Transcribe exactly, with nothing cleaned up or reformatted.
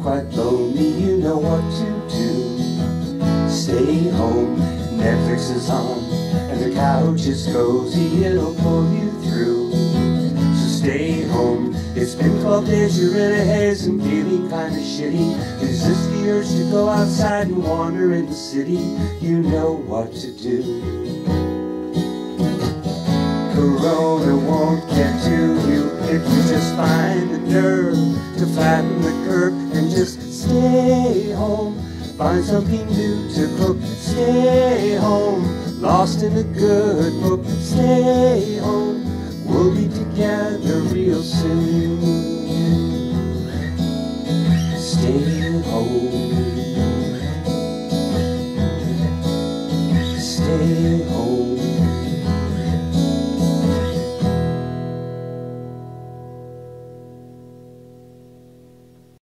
quite lonely, you know what to do. Stay home, Netflix is on, and the couch is cozy, it'll pull you through. So stay home, it's been twelve days, you're in a haze and feeling kinda shitty. Resist the urge to go outside and wander in the city, you know what to do. Corona won't get to you if you just find the nerve to flatten the curve and just stay home. Find something new to cook, stay home. Lost in a good book, stay home. We'll be together real soon. Stay home. Stay home.